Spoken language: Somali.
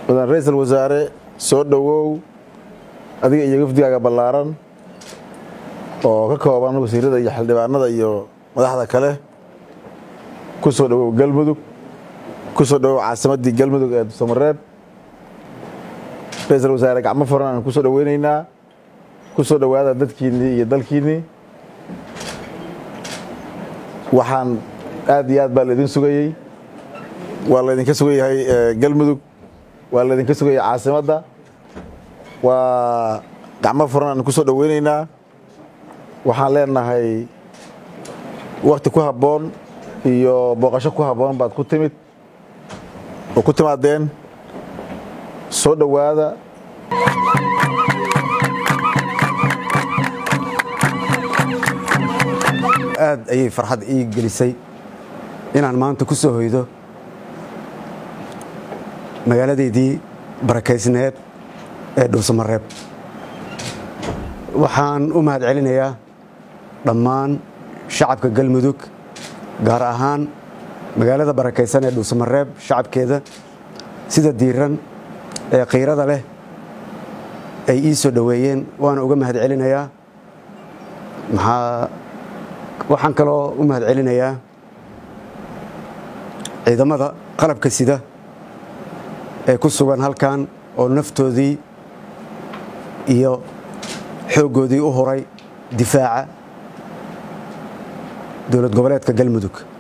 mudan ra'iisul wasaare soo dhawow adiga iyo wafdigaaga ballaaran oo ka kooban wasiirada iyo xildhibaanada iyo madaxda kale ku soo dhawow galmudug ku soo dhawow caasimadii galmudug ee Soomareeb ra'iisul wasaare gacmo furan ku soo dhaweynaynaa ku soo dhawaada dadkiini iyo dalkiini waxaan aad iyo aad baa idin sugayay waa la idinka sugayahay galmudug waa la idinka sugayay caasimadda waa gacmo furan ku soo dhaweynaynaa waxaan leenahay waqti ku haboon iyo booqasho ku haboon baad ku timid oo ku timaadeen soo dhawaada aad ayay farxad ii gelisay inaan maanta ku soo hoydo magaaladeedii barakeysneed ee Dhuusamareeb waxaan u mahad celinayaa dhammaan shacabka galmudug gaar ahaan magaalada barakeysan ee Dhuusamareeb shacabkeeda sida diiran ee qiirada leh ay ii soo dhaweeyeen waan uga mahad celinayaa waxaan kaloo u mahad celinayaa ciidamada qalabka sida ee ku sugan halkan oo naftoodii iyo xoogoodii u horay difaaca dowlad goboleedka galmudug